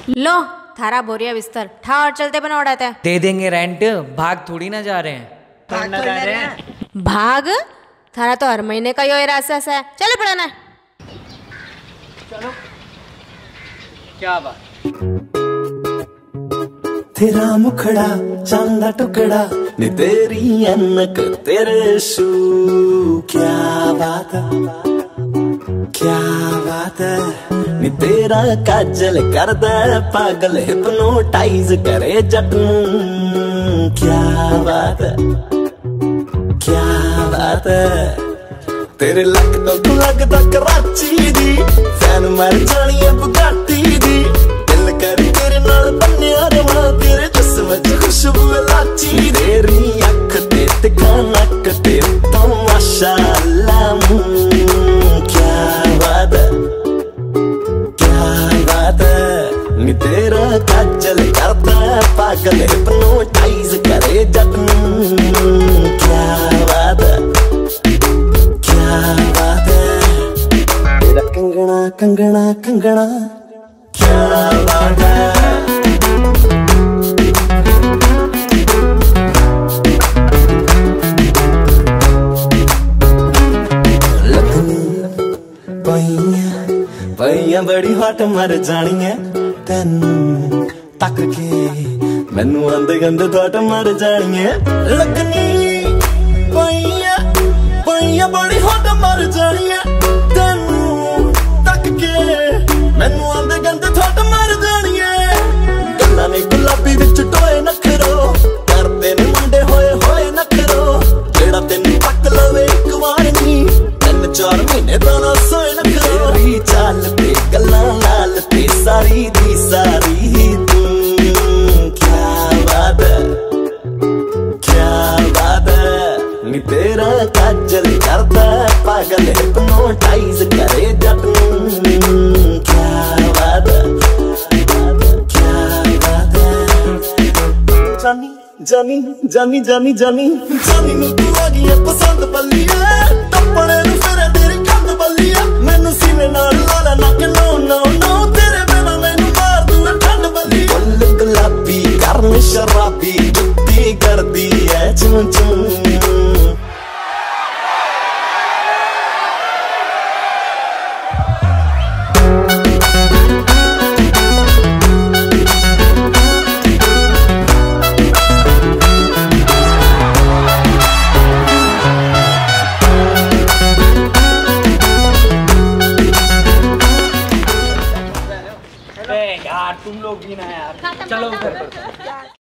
लो थारा बोरिया बिस्तर ठा और चलते बना उड़ाते हैं। दे देंगे रेंट, भाग थोड़ी ना जा रहे हैं। भाग थारा तो हर महीने का यो रास्ता है। चलो पढ़ाना चलो। क्या बात। तेरा मुखड़ा चांदा टुकड़ा नी तेरी अनक तेरे शू, क्या बात है क्या बात है नी तेरा काजल कर दे पागल हिप्नोटाइज करे जट नूं, क्या बात है क्या बात है तेरे लक तो लगदा कराची दी फैन मर जानी है बुगाटी दी, दिल कर तेरे नाल बन्निया रवां तेरे जिस्म च खुशबू लाची, तेरी अख ते तिखा नक ते तो माशाअल्लाह, क्या बात है क्या बात है नी तेरा काजल करदा पागल हिप्नोटाइज करे जट नूं, क्या बात है क्या बात है तेरा कंगना कंगना कंगना, क्या बात है पईया बड़ी हट मर जानी है तेनू तक के मैनू आंदे गंदे थोट मर जानी है लगनी, पईया बड़ी हट मर जानी है तेनू तक के मैनू आंदे गंदे थोट मर जानी है, गल्लां ने गुलाबी विच टोए नखरो करदे ने मुंडे होए होए नखरो, जेड़ा तेनू तक लवे इक वार नी 3-4 महीने तो ना सोए नखरो, तेरी चाल ते गल्लां लाल ते सारी दी सारी तू, क्या बात है क्या बात है नी तेरा काजल करदा पागल हिप्नोटाइज करे जट नूं, क्या बात है क्या बात है जानी जानी जानी जानी जानी जानी नूं तू आ गई है पसंद बल्लिया, टप्पणे नूं फिरे तेरी कंध बल्लिया, मैनू सीने नाल ला नक नो नो नो, तेरे बिना मैनू मार दूं ठंड बल्लिया, फुल गुलाबी करन शराबी जुत्ती करदी है चूं चूं, यार तुम लोग भी ना यार, चलो घर पर।